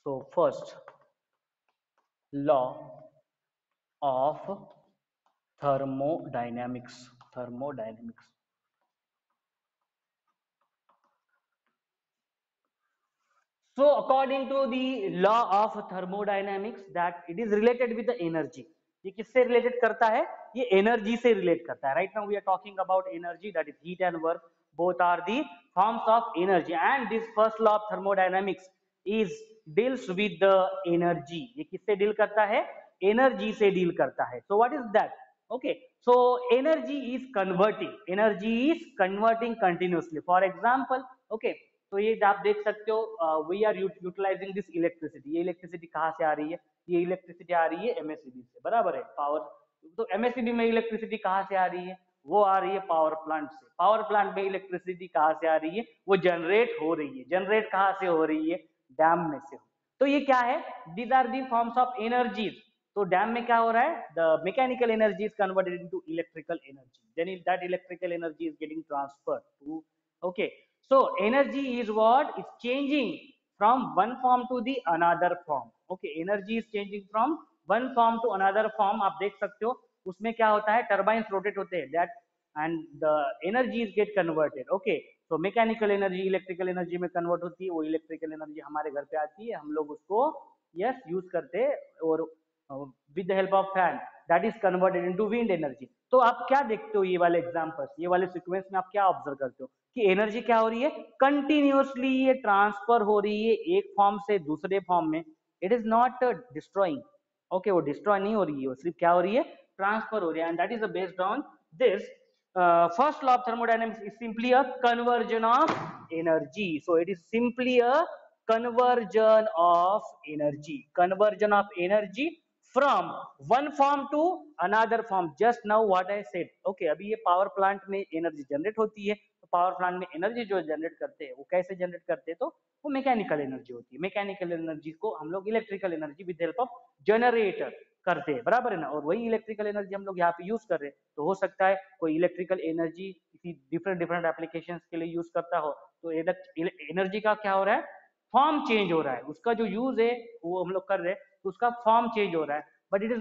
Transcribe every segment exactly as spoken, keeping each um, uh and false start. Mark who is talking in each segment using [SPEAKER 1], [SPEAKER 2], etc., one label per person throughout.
[SPEAKER 1] so first law of thermodynamics thermodynamics So according to the law of thermodynamics that it is related with the energy. ये किससे related करता है? ये energy से relate करता है. Right now we are talking about energy, that is heat and work. Both are the forms of energy and this first law of thermodynamics is deals with the energy. ये किससे deal करता है? Energy से deal करता है. So what is that? Okay, so energy is converting energy is converting continuously. For example, okay, तो ये आप देख सकते हो, we are utilising this electricity. ये इलेक्ट्रिसिटी कहाँ से आ रही है? ये इलेक्ट्रिसिटी आ रही है एमएससीबी से, बराबर है, पावर. तो एमएससीबी में इलेक्ट्रिसिटी कहाँ से आ रही है? वो आ रही है पावर प्लांट से. पावर प्लांट में इलेक्ट्रिसिटी कहाँ से आ रही है? वो जनरेट हो रही है. जनरेट कहाँ से हो रही है? डैम में से. तो ये क्या है? These are the forms of energies. तो डैम में क्या हो रहा है? The mechanical energy is converted into electrical energy. Then that electrical energy is getting transferred to. Okay, so energy is what is changing from one form to the another form. Okay, energy is changing from one form to another form. आप देख सकते हो उसमें क्या होता है? Turbines rotate होते हैं, that and the energies get converted. Okay, so mechanical energy electrical energy में convert होती है. वो electrical energy हमारे घर पे आती है, हम लोग उसको yes use करते हैं, और with the help of fan that is converted into wind energy. तो आप क्या देखते हो ये वाले एग्जांपल्स, ये वाले सीक्वेंस में आप क्या ऑब्जर्व करते हो कि एनर्जी क्या हो रही है? कंटिन्यूअसली ये ट्रांसफर हो रही है एक फॉर्म से दूसरे फॉर्म में. It is not destroying. Okay, वो डिस्ट्रॉय नहीं हो रही है, वो सिर्फ क्या हो रही है? ट्रांसफर हो रही है. And that is based on this first law of thermodynamics is simply a conversion of energy. So it is simply a conversion of energy conversion of energy from one form to another form. Just now what I said. Okay, अभी ये power plant में energy generate होती है. तो power plant में energy जो generate करते हैं वो कैसे जनरेट करते हैं? तो वो मैकेनिकल एनर्जी होती है. मैकेनिकल एनर्जी को हम लोग electrical energy with help of generator करते हैं, बराबर है ना. और वही इलेक्ट्रिकल एनर्जी हम लोग यहाँ पे यूज कर रहे हैं. तो हो सकता है कोई इलेक्ट्रिकल एनर्जी किसी डिफरेंट डिफरेंट एप्लीकेशंस के लिए यूज करता हो. तो एनर्जी का क्या हो रहा है? फॉर्म चेंज हो रहा है. उसका जो यूज है वो हम लोग कर रहे हैं, तो उसका फॉर्म चेंज हो रहा है. But it is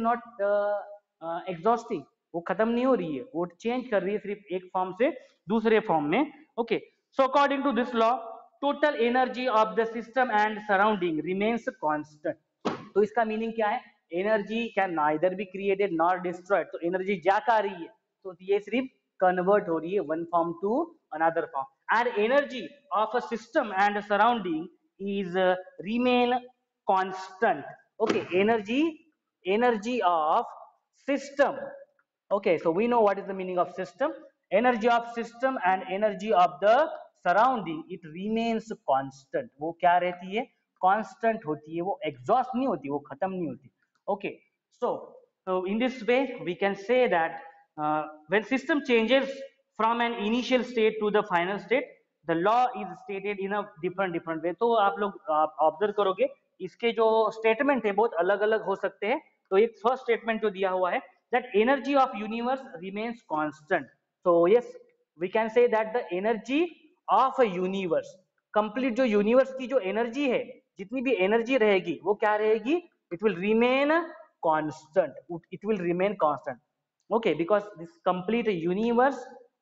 [SPEAKER 1] not exhausting. वो खत्म नहीं हो रही है, वो चेंज कर रही है सिर्फ एक फॉर्म से दूसरे फॉर्म में. Okay, so according to this law total energy of the system and surrounding remains constant. तो इसका मीनिंग क्या है? Energy can neither be created nor destroyed. तो एनर्जी जा का रही है, तो ये सिर्फ कन्वर्ट हो रही है one form to another form. And energy of a system and surrounding is uh, remain constant. Okay, energy energy of system. Okay, so we know what is the meaning of system. Energy of system and energy of the surrounding, it remains constant. वो क्या रहती है? constant होती है. वो exhaust नहीं होती, वो खत्म नहीं होती. Okay, so so in this way we can say that uh, when system changes from an initial state to the final state, the law is stated in a different different way. तो आप लोग observe करोगे इसके जो statement है बहुत अलग अलग हो सकते हैं. तो एक फर्स्ट स्टेटमेंट जो दिया हुआ है that energy of universe remains constant. So yes, we can say that the energy of a universe, complete जो यूनिवर्स की जो एनर्जी है, जितनी भी एनर्जी रहेगी वो क्या रहेगी? It will remain constant. It will remain constant. Okay, because this complete universe,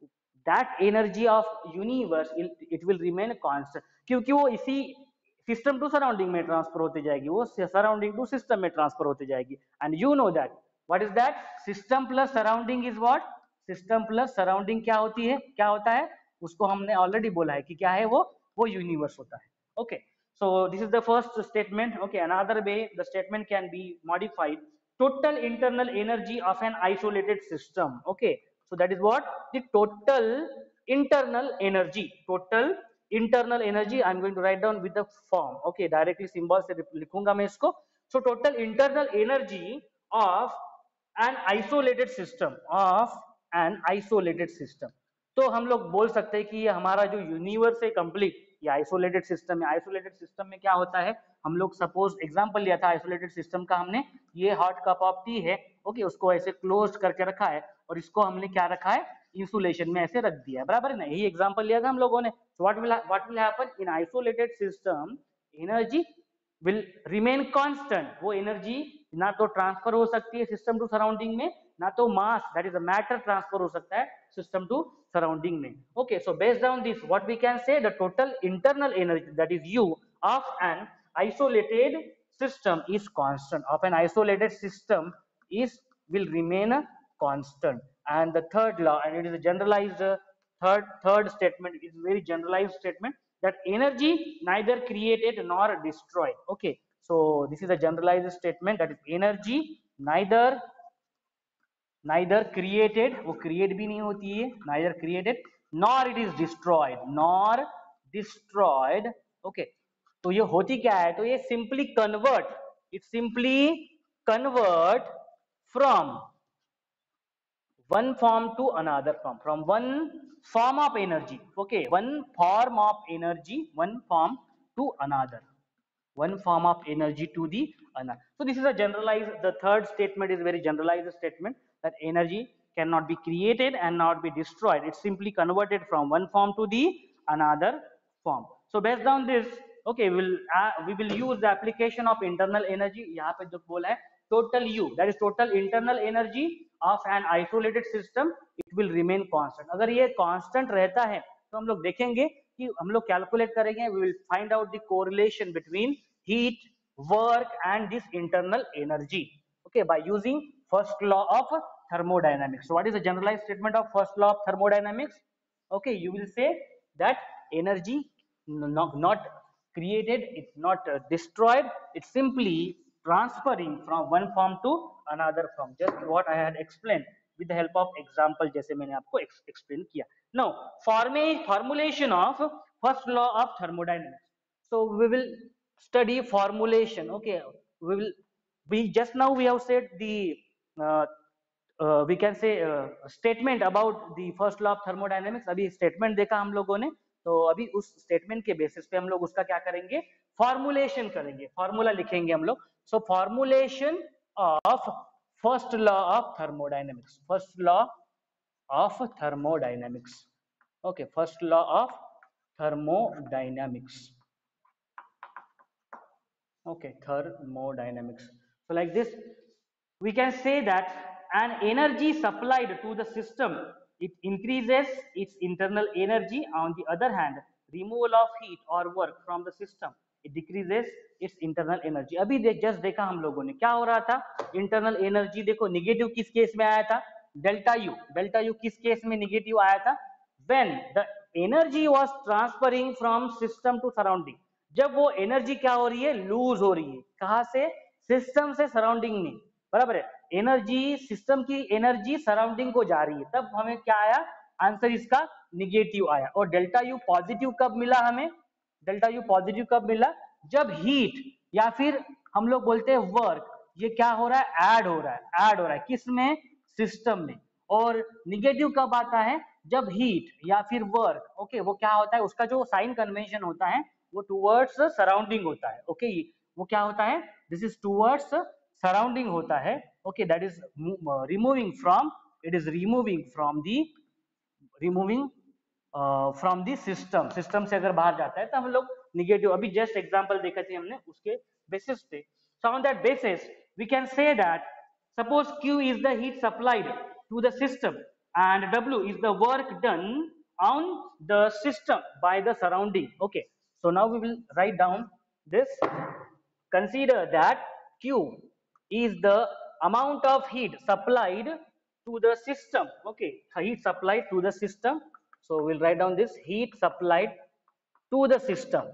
[SPEAKER 1] that energy of universe it will remain constant. क्योंकि वो इसी सिस्टम टू सराउंडिंग में ट्रांसफर होती जाएगी, वो सराउंडिंग टू सिस्टम में ट्रांसफर होती जाएगी. And you know that what is that? System plus surrounding is what? System plus surrounding क्या होती है? क्या होता है? उसको हमने ऑलरेडी बोला है कि क्या है वो? वो यूनिवर्स होता है. Okay, so this is the first statement. Okay, another way the statement can be modified: total internal energy of an isolated system. Okay, so that is what? The total internal energy. Total internal energy I'm going to write down with the form. Okay, directly symbol से लिखूंगा मैं इसको. So total internal energy of an isolated system, of an isolated system. तो हम लोग बोल सकते हैं कि ये हमारा जो यूनिवर्स है कंप्लीट, ये आइसोलेटेड सिस्टम है. आइसोलेटेड सिस्टम में क्या होता है? हम लोग सपोज एग्जांपल लिया था आइसोलेटेड सिस्टम का हमने. ये हॉट कप ऑफ टी है. ओके, उसको ऐसे क्लोज करके रखा है और इसको हमने क्या रखा है? इंसुलेशन में ऐसे रख दिया है, बराबर है ना. यही एग्जांपल लिया था हम लोगों ने. So what will what will happen in isolated system? Energy will remain constant. वो एनर्जी ना तो ट्रांसफर हो सकती है सिस्टम टू सराउंडिंग में, ना तो mass that is a matter transfer हो सकता है सिस्टम टू सराउंडिंग में. Okay, so based on this what we can say the total internal energy that is U of an isolated system is constant, of an isolated system is will remain constant. And the third law, and it is a generalized uh, third third statement, it is very generalized statement, that energy neither created nor destroyed. Okay, so this is a generalized statement, that is energy neither neither created, वो create भी नहीं होती है, neither created nor it is destroyed, nor destroyed. Okay, तो ये होती क्या है, तो ये simply convert, it simply convert from one form to another form, from one form of energy. Okay, one form of energy, one form to another, one form of energy to the another. So this is a generalized, the third statement is very generalized statement, that energy cannot be created and not be destroyed, it's simply converted from one form to the another form. So based on this, okay, we will uh, we will use the application of internal energy. यहाँ पे जो बोला है total U, that is total internal energy of an isolated system, it will remain constant. अगर ये constant रहता है तो हम लोग देखेंगे कि हम लोग कैलकुलेट करेंगे, we will find out the correlation between heat, work and this internal energy, okay, by using first law of thermodynamics. So what is the generalized statement of first law of thermodynamics? Okay, you will say that energy not, not created, it's not uh, destroyed, it's simply transferring from one form to another form, just what I had explained with the help of example जैसे मैंने आपको explain किया. Now formulation of first law of thermodynamics. So we will study formulation. Okay, we will we just now we have said the uh, uh, we can say uh, statement about the first law of thermodynamics. अभी statement देखा हम लोगों ने, तो अभी उस statement के basis पे हम लोग उसका क्या करेंगे, formulation करेंगे, formula लिखेंगे हम लोग. So formulation of first law of thermodynamics, first law of thermodynamics. Okay, first law of thermodynamics. Okay, thermodynamics. So like this, we can say that an energy supplied to the system, it increases its internal energy. On the other hand, removal of heat or work from the system, it decreases its internal energy. अभी देख just देखा हम लोगों ने क्या हो रहा था, internal energy देखो negative किस केस में आया था, delta U, delta U किस केस में negative आया था, when the energy was transferring from system to surrounding, जब वो एनर्जी क्या हो रही है, लूज हो रही है, कहां से, सिस्टम से सराउंडिंग में, बराबर है, एनर्जी सिस्टम की एनर्जी सराउंडिंग को जा रही है, तब हमें क्या आया, आंसर इसका निगेटिव आया. और डेल्टा यू पॉजिटिव कब मिला हमें, डेल्टा यू पॉजिटिव कब मिला, जब हीट या फिर हम लोग बोलते हैं वर्क, ये क्या हो रहा है, ऐड हो रहा है, ऐड हो रहा है किसमें, सिस्टम में. और निगेटिव कब आता है, जब हीट या फिर वर्क, ओके, वो क्या होता है, उसका जो साइन कन्वेंशन होता है वो टूवर्ड्स सराउंडिंग होता है. ओके, वो क्या होता है, दिस इज टूवर्ड्स सराउंडिंग होता है. Okay, that is removing from, it is removing from the removing from the system, system से अगर बाहर जाता है तो हम लोग निगेटिव, अभी जस्ट एग्जांपल देखा थे हमने उसके बेसिस पे. So on that basis we can say that suppose Q is the heat supplied to the system and W is the work done on the system by the surrounding. Okay, so now we will write down this. Consider that Q is the amount of heat supplied to the system. Okay, heat supplied to the system. So we'll write down this, heat supplied to the system,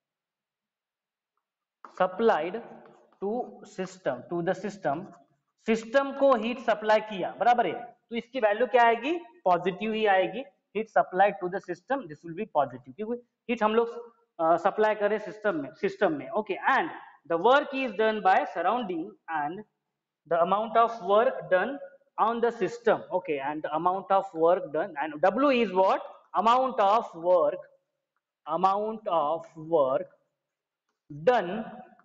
[SPEAKER 1] supplied to system, to the system, system को heat supply किया, बराबर है, तो इसकी value क्या आएगी, positive ही आएगी. Heat supply to the system, this will be positive, क्योंकि हीट हम लोग सप्लाई करें सिस्टम में, सिस्टम में. Okay, and the work is done by surrounding and the amount of work done on the system. Okay, and the amount of work done, and W is what, amount of work, amount of work done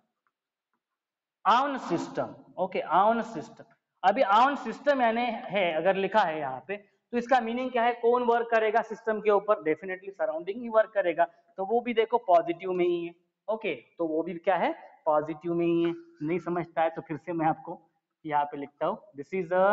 [SPEAKER 1] on system. Okay, on system, अभी on system यानी है, अगर लिखा है यहाँ पे तो इसका मीनिंग क्या है, कौन वर्क करेगा सिस्टम के ऊपर, डेफिनेटली सराउंडिंग ही वर्क करेगा, तो वो भी देखो पॉजिटिव में ही है. ओके, तो वो भी क्या है, पॉजिटिव में ही है, नहीं समझता है तो फिर से मैं आपको यहाँ पे लिखता हूँ, this is a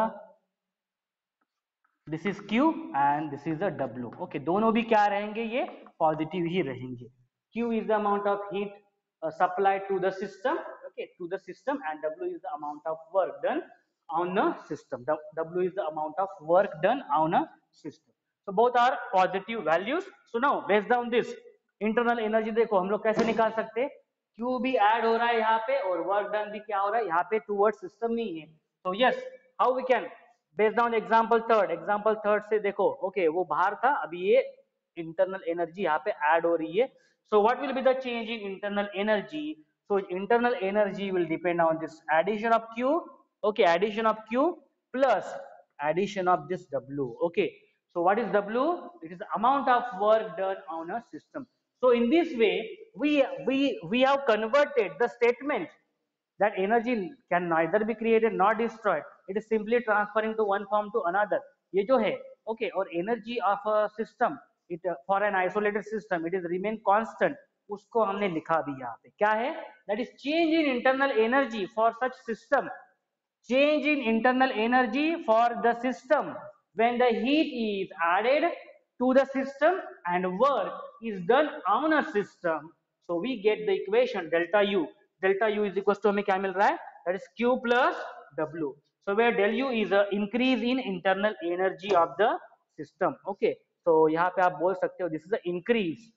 [SPEAKER 1] this is Q and this is a W। Okay, दोनों भी क्या रहेंगे, ये पॉजिटिव ही रहेंगे। Q is the amount of heat uh, supplied to the system, okay, to the system, and W is the amount of work done on a system. The W is the amount of work done on a system. So both are positive values. So now based on this internal energy देखो हम लोग कैसे निकाल सकते हैं, Q भी add हो रहा है यहाँ पे और वर्क डन भी क्या हो रहा है यहाँ पे टूवर्ड सिस्टम में ही है। तो yes, how we can based on example third, example third से देखो, ओके okay, वो बाहर था, अभी ये इंटरनल एनर्जी यहाँ पे ऐड हो रही है। So what will be the change in internal energy? So internal energy will depend on this addition of Q, okay, addition of Q plus addition of this W, okay. So what is W? It is the amount of work done on a system. So in this way, we we we have converted the statement that energy can neither be created nor destroyed. It is simply transferring to one form to another. ये जो है, okay, और energy of a system, it uh, for an isolated system, it is remain constant. उसको हमने लिखा भी यहाँ पे क्या है, that is change in internal energy for such system, change in internal energy for the system when the heat is added to the system and work is done on a system. So we get the equation delta U. Delta U is equals to हमें क्या मिल रहा है, that is Q plus W. So where del U is a increase in internal energy of the system. Okay, so यहाँ पे आप बोल सकते हो this is a increase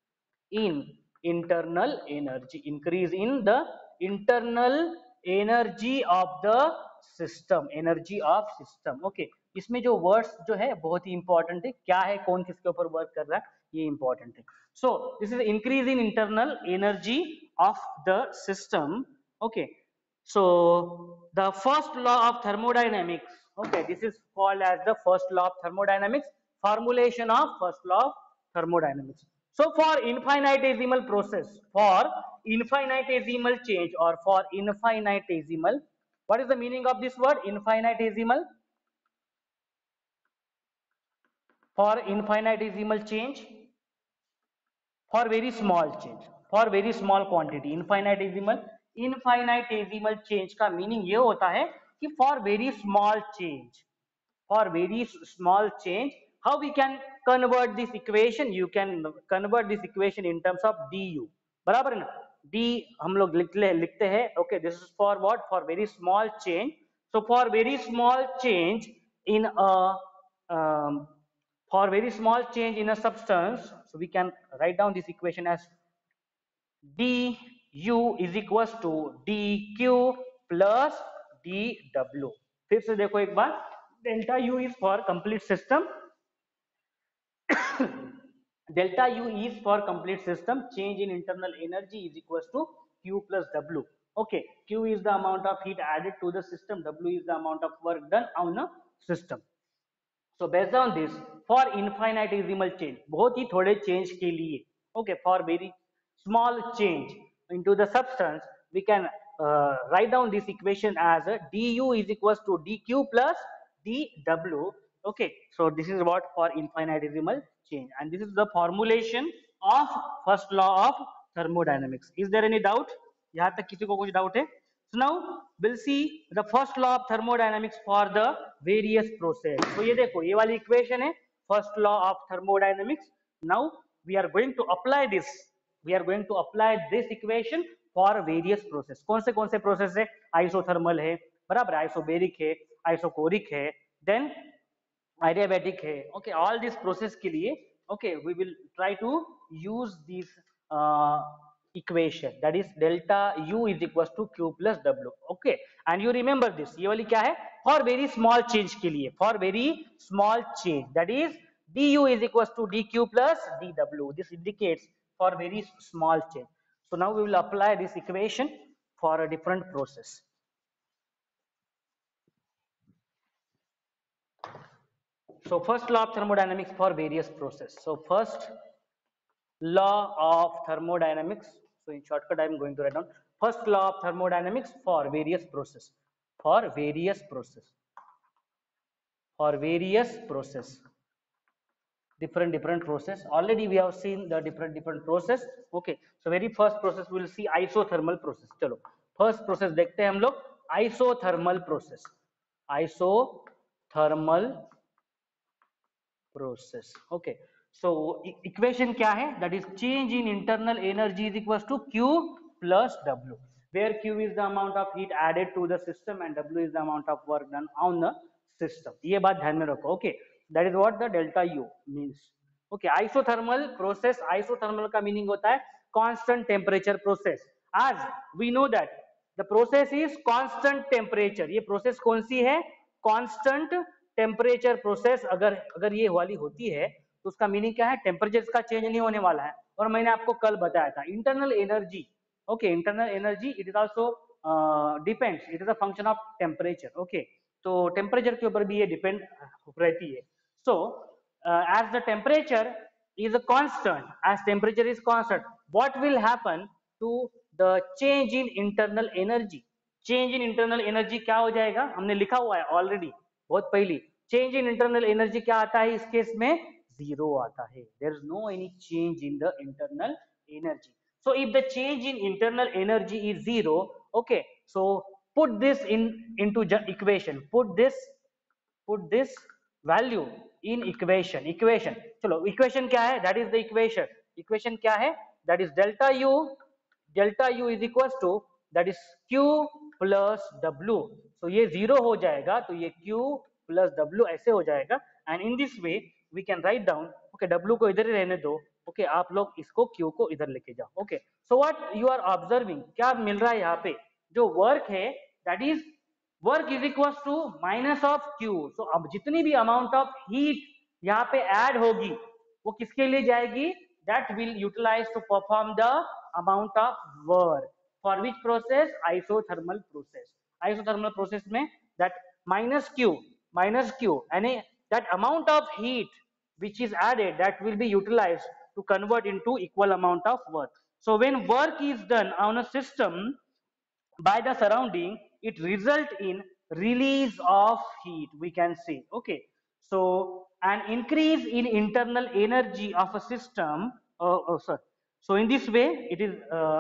[SPEAKER 1] in internal energy, increase in the internal energy of the system, energy of system. Okay, इसमें जो words जो है बहुत ही इंपॉर्टेंट है, क्या है, कौन किसके ऊपर वर्क कर रहा है, ये इंपॉर्टेंट है। So this is increase in internal energy of the system. Okay, so the first law of thermodynamics, okay, this is called as the first law of thermodynamics, formulation of first law of thermodynamics. So for infinitesimal process, for infinitesimal change or for infinitesimal, what is the meaning of this word infinitesimal? For infinitesimal change, for very small change, for very small quantity, infinitesimal, infinitesimal change का meaning ये होता है कि for very small change, for very small change, how we can convert this equation, you can convert this equation in terms of du, बराबर है ना, d हम लोग लिखते लिखते हैं, okay, this is for what, for very small change. So for very small change in a um, for very small change in a substance, so we can write down this equation as du is equals to dq plus dw. फिर से देखो एक बार, delta u is for complete system, delta u is for complete system, change in internal energy is equals to q plus w. Okay, q is the amount of heat added to the system, w is the amount of work done on a system. So based on this, for infinitesimal change, बहुत ही थोड़े change के लिए, okay, for very small change into the substance, we can uh, write down this equation as a du is equals to dq plus dw. Okay, so this is what for infinitesimal change, and this is the formulation of first law of thermodynamics. Is there any doubt? यहाँ तक किसी को कुछ doubt है? So now we'll see the first law of thermodynamics for the various process. So ये देखो, ये वाली equation है first law of thermodynamics. Now we are going to apply this. We are going to apply this equation for various process. कौन से कौन से process है? Isothermal है, बराबर, isobaric है, isochoric है, then adiabatic है. Okay, all these process के लिए, okay, we will try to use these uh, equation, that is delta u is equals to q plus w. Okay, and you remember this, ये वाली क्या है, for very small change के लिए, for very small change, that is du is equals to dq plus dw. This indicates for very small change. So now we will apply this equation for a different process. So first law of thermodynamics for various process. So first law of thermodynamics, so in shortcut I am going to write down first law of thermodynamics for various process, for various process, for various process. different different process. Already we have seen the different different process. Okay, so very first process we will see isothermal process. चलो first process देखते हैं हम लोग, isothermal process. Isothermal process. Okay, so equation क्या है? That is change in internal energy is equals to Q plus W, where Q is the amount of heat added to the system and W is the amount of work done on the system. ये बात ध्यान में रखो. Okay, that is what the delta U means. Okay, isothermal process, isothermal का meaning होता है constant temperature process. As we know that the process is constant temperature. ये process कौन सी है? Constant temperature process. अगर अगर ये वाली होती है तो उसका मीनिंग क्या है? टेम्परेचर का चेंज नहीं होने वाला है. और मैंने आपको कल बताया था internal energy. Okay, internal energy it is also depends, it is a function of temperature. Okay, तो टेम्परेचर के ऊपर भी ये डिपेंड रहती है. So as the temperature is a constant, as temperature is constant, what will happen to the change in internal energy? change in internal energy क्या हो जाएगा? हमने लिखा हुआ है ऑलरेडी बहुत पहले. change in internal energy क्या आता है इस केस में? zero आता है. there is no any change in the internal energy. so if the change in internal energy is zero, okay, so put this in into equation, put this put this value in equation. equation चलो equation क्या है? that is the equation. equation क्या है? that is delta u, delta u is equals to that is q plus w. so ये zero हो जाएगा तो ये q plus w ऐसे हो जाएगा. and in this way we can write down, okay, w को इधर ही रहने दो. ओके okay, आप लोग इसको q को इधर लेके जाओ. Okay, so what you are observing, क्या मिल रहा है यहाँ पे? जो वर्क है that is work is equal to minus of Q. So अब जितनी भी अमाउंट ऑफ हीट यहाँ पे ऐड होगी वो किसके लिए जाएगी? That will utilize to perform the amount of work. For which process? Isothermal process. Isothermal process में that minus Q, minus Q यानी that amount of heat which is added that will be utilized to convert into equal amount of work. So when work is done on a system by the surrounding, it result in release of heat, we can say. Okay, so an increase in internal energy of a system, uh, oh sorry, so in this way it is uh,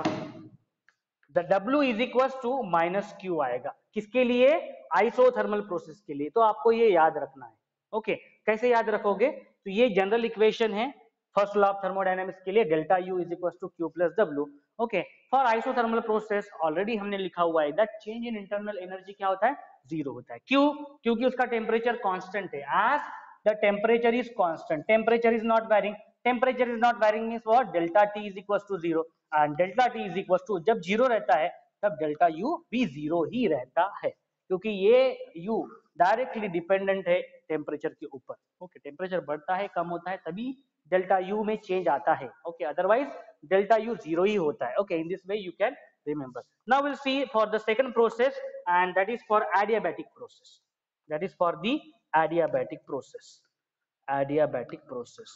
[SPEAKER 1] the W is equals to minus Q आएगा. किसके लिए? Isothermal process के लिए. तो आपको ये याद रखना है. ओके okay, कैसे याद रखोगे? तो ये जनरल इक्वेशन है फर्स्ट लॉ ऑफ थर्मोडायनामिक्स के लिए, delta U is equal to Q plus W. Okay, for isothermal process already हमने लिखा हुआ है that change in internal energy क्या होता है? जीरो होता है. क्यों? क्योंकि उसका टेम्परेचर कांस्टेंट है. As the temperature is constant, temperature is not varying. Temperature is not varying means what? Delta T is equal to zero. And delta T is equal to, जब जीरो रहता है तब डेल्टा यू भी zero ही रहता है, क्योंकि ये यू डायरेक्टली डिपेंडेंट है टेम्परेचर के ऊपर. ओके, टेम्परेचर बढ़ता है कम होता है तभी डेल्टा यू में चेंज आता है. Okay, otherwise delta U zero ही होता है. Okay, in this way you can remember. Now we'll see for the second process, and that is for adiabatic process. That is for the adiabatic process. Adiabatic process.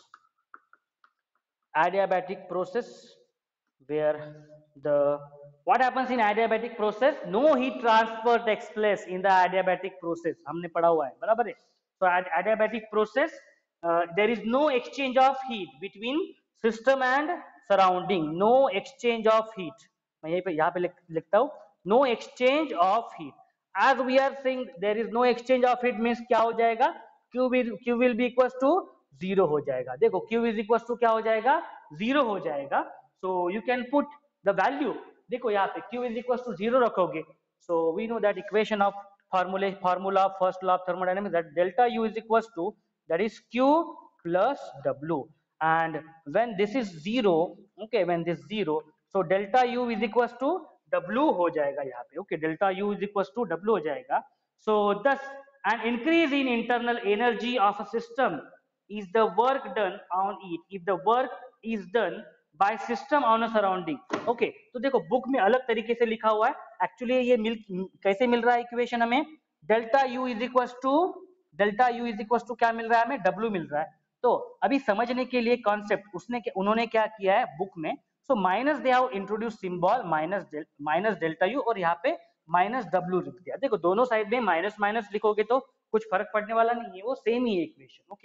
[SPEAKER 1] Adiabatic process, where the what happens in adiabatic process? No heat transfer takes place in the adiabatic process. हमने पढ़ा हुआ है, बराबर है. So at adiabatic process, uh, there is no exchange of heat between system and surrounding. No exchange of heat. मैं यहीं पे यहाँ पे लिखता हूँ no exchange of heat. As we are saying there is no exchange of heat means क्या हो जाएगा? Q will Q will be equals to zero हो जाएगा. देखो Q is equals to क्या हो जाएगा? Zero हो जाएगा. So you can put the value. देखो यहाँ पे Q is equals to zero रखोगे. So we know that equation of formula formula of first law of thermodynamics, that delta U is equals to that is Q plus W. And when this is zero, okay, when this zero, so delta U is equals to W हो जाएगा यहाँ पे. Okay, delta U is equals to W हो जाएगा. So thus an increase in internal energy of a system is the work done on it if the work is done by system on a surrounding. Okay, तो देखो book में अलग तरीके से लिखा हुआ है. एक्चुअली ये मिल कैसे मिल रहा है इक्वेशन हमें? Delta U is equals to delta U is equals to क्या मिल रहा है हमें? W मिल रहा है. तो अभी समझने के लिए कॉन्सेप्ट उसने उन्होंने क्या किया है बुक में, so minus they have introduce symbol minus minus delta U और यहाँ पे माइनस डब्ल्यू लिख दिया. देखो दोनों साइड में माइनस माइनस लिखोगे तो कुछ फर्क पड़ने वाला नहीं है, वो सेम ही है equation. Okay,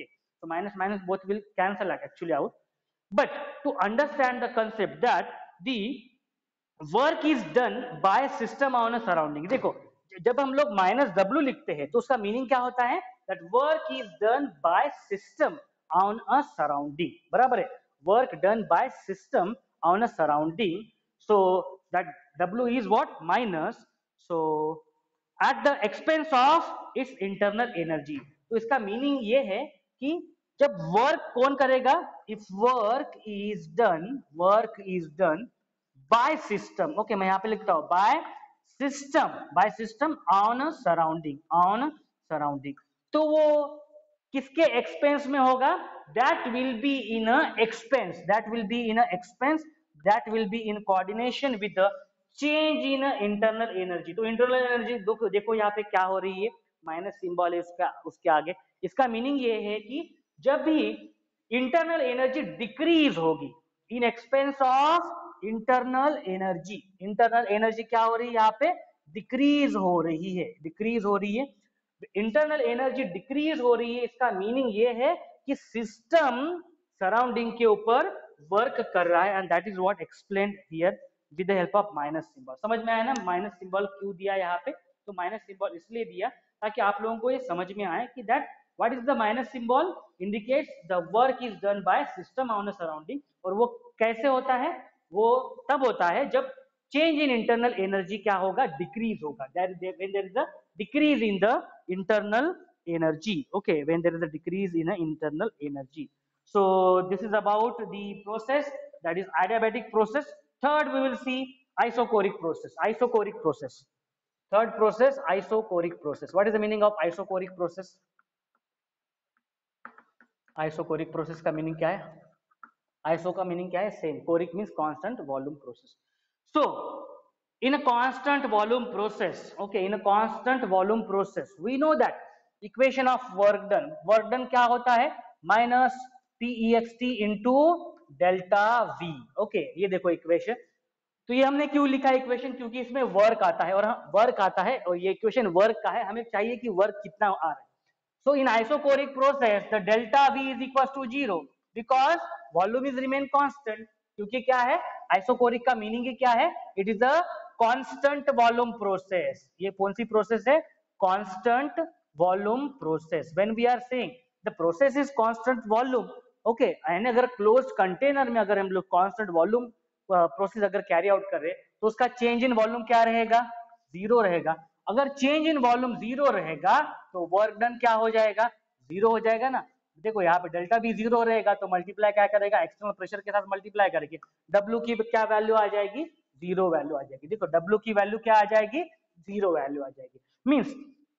[SPEAKER 1] So minus minus both will cancel actually out. But to understand the concept that the work is done by system on a surrounding, देखो जब हम लोग माइनस डब्ल्यू लिखते हैं तो उसका मीनिंग क्या होता है, that work is done by system on a surrounding, बराबर है, work done by system on a surrounding, so that w is what, minus, so at the expense of its internal energy. तो इसका meaning ये है कि जब work कौन करेगा, if work is done, work is done by system, okay मैं यहां पे लिखता हूं by system, by system on a surrounding, on surrounding, तो वो किसके एक्सपेंस में होगा, that will be in a expense, that will be in a expense, that will be in coordination with the change in internal energy. तो internal energy देखो देखो यहाँ पे क्या हो रही है, माइनस सिंबल है उसका, उसके आगे, इसका मीनिंग ये है कि जब भी इंटरनल एनर्जी डिक्रीज होगी in expense of internal energy, internal energy क्या हो रही है यहाँ पे, डिक्रीज हो रही है, डिक्रीज हो रही है, इंटरनल एनर्जी डिक्रीज हो रही है, इसका मीनिंग ये है कि सिस्टम सराउंडिंग के ऊपर वर्क कर रहा है, and that is what explained here with the help of minus symbol. समझ में आया ना, माइनस सिंबल क्यों दिया यहाँ पे, तो माइनस सिंबल इसलिए दिया ताकि आप लोगों को ये समझ में आए कि that what is the minus symbol, indicates the work is done by system on a surrounding, और वो कैसे होता है, वो तब होता है जब चेंज इन इंटरनल एनर्जी क्या होगा, डिक्रीज होगा, when there is a decrease in the internal energy, okay, when there is a decrease in a internal energy. So this is about the process, that is adiabatic process. Third we will see isochoric process, isochoric process, third process isochoric process. What is the meaning of isochoric process? isochoric process का meaning क्या है, iso का meaning क्या है, same, choric means constant volume process. So in a constant volume process, okay, in a constant volume process we know that equation of work done, work done क्या होता है, minus P E X T into delta V, okay, ये देखो equation, तो ये हमने क्यों लिखा है इक्वेशन, क्योंकि इसमें वर्क आता है, और वर्क आता है और ये इक्वेशन वर्क का है, हमें चाहिए कि वर्क कितना आ रहा है. So in isochoric process, the delta V is equals to zero because volume is remain constant. क्योंकि क्या है, isochoric का मीनिंग क्या है, it is a constant volume process. ये कौन सी प्रोसेस है, constant volume process. When we are saying the process is constant volume, okay, and अगर closed container में अगर हम लोग constant volume प्रोसेस अगर कैरी आउट कर रहे तो उसका चेंज इन वॉल्यूम क्या रहेगा, जीरो रहेगा. अगर चेंज इन वॉल्यूम जीरो रहेगा तो वर्क डन क्या हो जाएगा, जीरो हो जाएगा ना. देखो यहाँ पे डेल्टा भी जीरो रहेगा तो मल्टीप्लाई क्या करेगा, एक्सटर्नल प्रेशर के साथ मल्टीप्लाई करेंगे, डब्ल्यू की क्या वैल्यू आ जाएगी, जीरो वैल्यू आ जाएगी. देखो डब्ल्यू की वैल्यू क्या आ जाएगी, जीरो वैल्यू आ जाएगी. Means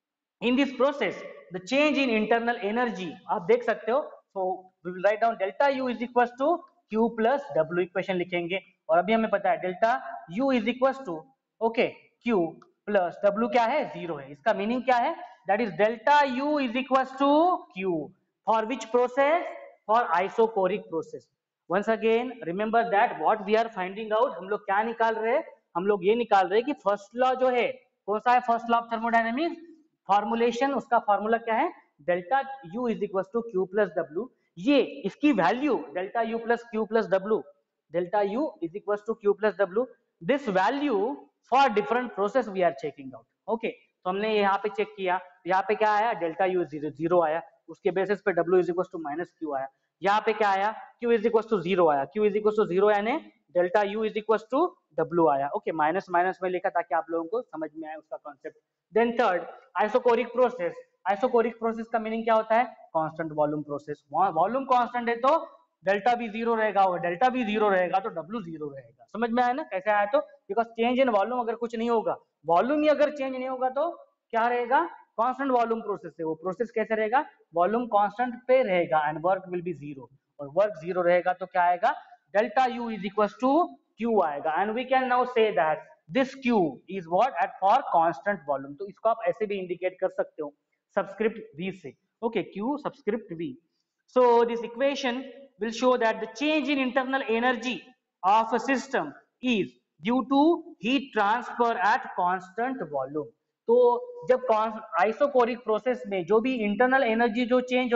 [SPEAKER 1] in this process the change in internal energy आप देख सकते हो. So we will write down delta U is equal to Q plus W, equation लिखेंगे, और अभी हमें पता है delta U is equal to okay Q plus W क्या है, जीरो है. इसका मीनिंग क्या है, that is delta U is equal to Q for which process, for isochoric process. Once again remember that what we are finding out, हम लोग क्या निकाल रहे हैं, हम लोग ये निकाल रहे हैं कि फर्स्ट लॉ जो है कौन सा है, first law of thermodynamics, formulation, उसका फॉर्मूला क्या है, delta U is equal to Q plus W. ये इसकी value delta U plus Q plus W, delta u is equals to q plus w, this value for different process we are checking out. okay, तो हमने यहाँ पे check किया, यहाँ पे क्या आया, डेल्टा u जीरो जीरो आया, उसके बेसिस पे w is equals to minus q आया, यहाँ पे क्या आया, q is equals to zero आया, q is equals to zero यानी delta u is equals to w आया. ओके, माइनस माइनस में लिखा ताकि आप लोगों को समझ में आए उसका concept. Then third isochoric process, isochoric process का मीनिंग क्या होता है, constant volume process. Volume constant है तो डेल्टा भी जीरो रहेगा, और डेल्टा भी जीरो रहेगा तो डब्ल्यू जीरो रहेगा. समझ में आया ना कैसे आया, तो बिकॉज चेंज इन वॉल्यूम अगर कुछ नहीं होगा, वॉल्यूम ही अगर चेंज नहीं होगा तो क्या रहेगा, कांस्टेंट वॉल्यूम प्रोसेस है. वो प्रोसेस कैसे रहेगा, वॉल्यूम कांस्टेंट पे रहेगा and work will be zero, और वर्क जीरो रहेगा तो क्या आएगा, delta U is equal to Q आएगा. And we can now say that this Q is what at for constant volume. तो इसको आप ऐसे भी इंडिकेट कर सकते हो सबस्क्रिप्ट वी से. Okay, Q subscript V. So this equation will show that the change in internal energy of a system is due to heat transfer at constant volume. तो जब आइसोकोरिक प्रोसेस में जो भी internal energy जो change होगा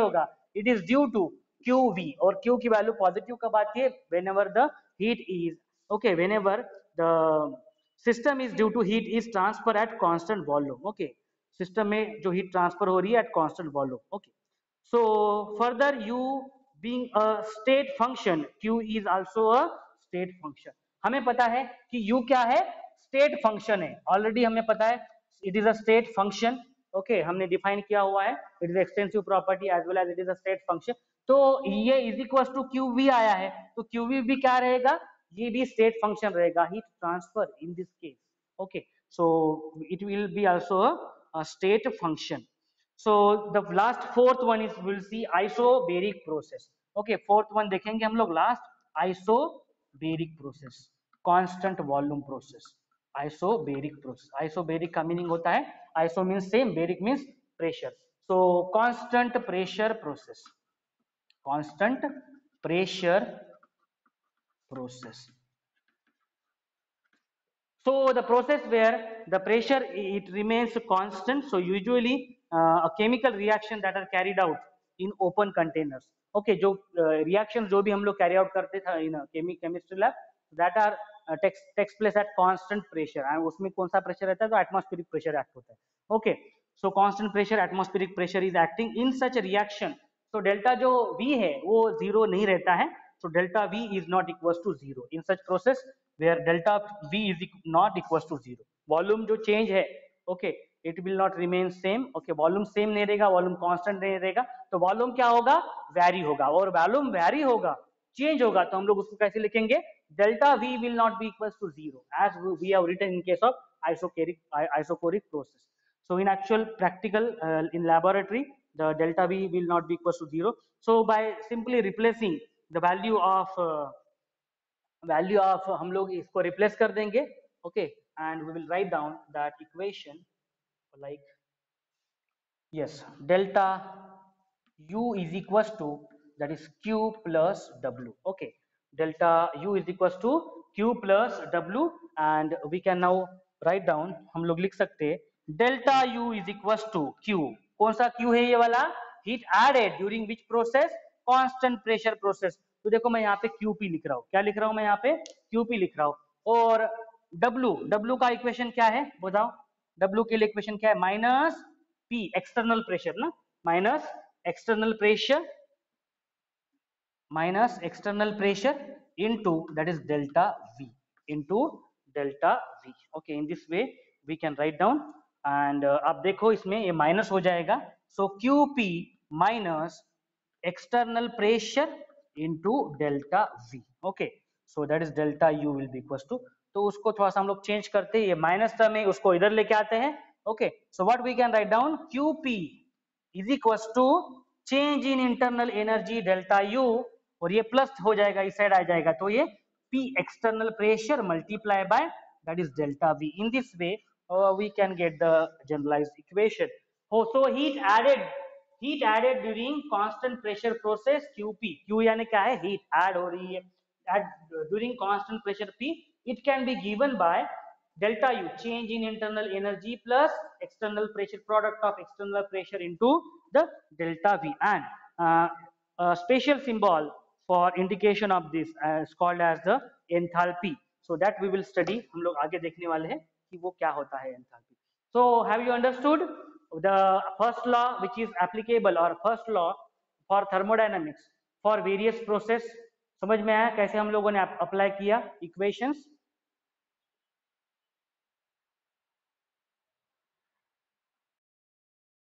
[SPEAKER 1] it is due to Q V, और Q की value positive कब आती है, whenever the heat is okay whenever the system is due to heat is transfer at constant volume. Okay, system में जो heat transfer हो रही है at constant volume. Okay, so further u being a state function, q is also a state function। हमें पता है कि u क्या है, स्टेट फंक्शन है, ऑलरेडी हमें पता है it is a state function. Okay, हमने डिफाइन किया हुआ है, it is extensive property as well as it is a state function. तो ये is equal to Q V आया है, तो क्यू वी भी क्या रहेगा, ये भी स्टेट फंक्शन रहेगा, heat transfer in this case. Okay, so it will be also a state function. So the last fourth one is we'll see isobaric process। okay, fourth one देखेंगे हम लोग last, isobaric process, constant volume process, isobaric process। isobaric का meaning होता है, iso means same, baric means pressure, so constant pressure process, constant pressure process। So the process where the pressure it remains constant, so usually uh, a chemical reaction that are carried out in open containers। okay, जो uh, reactions जो भी हम लोग carry out करते थे in a chemi chemistry lab, that are uh, takes takes place at constant pressure, and उसमें कौन सा pressure रहता है, तो atmospheric pressure act होता है। okay, so constant pressure, atmospheric pressure is acting in such a reaction, so delta जो V है वो zero नहीं रहता है, so delta V is not equals to zero in such process where delta V is not equals to zero। Volume जो change है, okay, it will not remain same. Okay, volume same नहीं रहेगा, volume constant नहीं रहेगा, तो volume क्या होगा, vary होगा, और वॉल्यूम वैरी होगा, चेंज होगा, तो हम लोग उसको कैसे लिखेंगे, delta V will not be equals to zero as we have written in case of isochoric isochoric process. so in actual practical uh, in laboratory the delta V will not be equals to zero, so by simply replacing the value of uh, value of हम लोग इसको replace कर देंगे। Okay, and we will write down that equation like yes, delta u is equals to that is q plus w। okay, delta u is equals to q plus w, and we can now write down, हम लोग लिख सकते हैं delta u is equals to q, कौन सा q है ये वाला, heat added during which process, constant pressure process। तो देखो मैं यहाँ पे qp लिख रहा हूँ, क्या लिख रहा हूँ मैं यहाँ पे, qp लिख रहा हूँ, और w, w का इक्वेशन क्या है बताओ, w के लिए इक्वेशन क्या है, माइनस p एक्सटर्नल प्रेशर ना, माइनस external pressure minus external pressure into that is delta V into delta V। okay, in this way we can write down, and uh, आप देखो इसमें ये माइनस हो जाएगा, so qp minus external pressure into delta V। okay, so that is delta U will be equals to, तो उसको थोड़ा सा हम लोग चेंज करते हैं, ये माइनस टर्म है उसको इधर लेके आते हैं। Okay, so what we can write down, qp is equals to change in internal energy delta U, और ये प्लस हो जाएगा, इस साइड आ जाएगा, तो ये P external pressure multiply by that is delta V। In this way we can get the generalised equation. हो so heat added, heat added during constant pressure process qp, q यानी क्या है, हीट ऐड हो रही है at during constant pressure P, it can be given by delta U, change in internal energy plus external pressure, product of external pressure into the delta V, and uh, a special symbol for indication of this uh, is called as the enthalpy। so that we will study, हम लोग आगे देखने वाले हैं कि वो क्या होता है enthalpy। so have you understood the first law which is applicable, or first law for thermodynamics for various process, समझ में आया कैसे हम लोगों ने अप्लाई किया इक्वेशंस।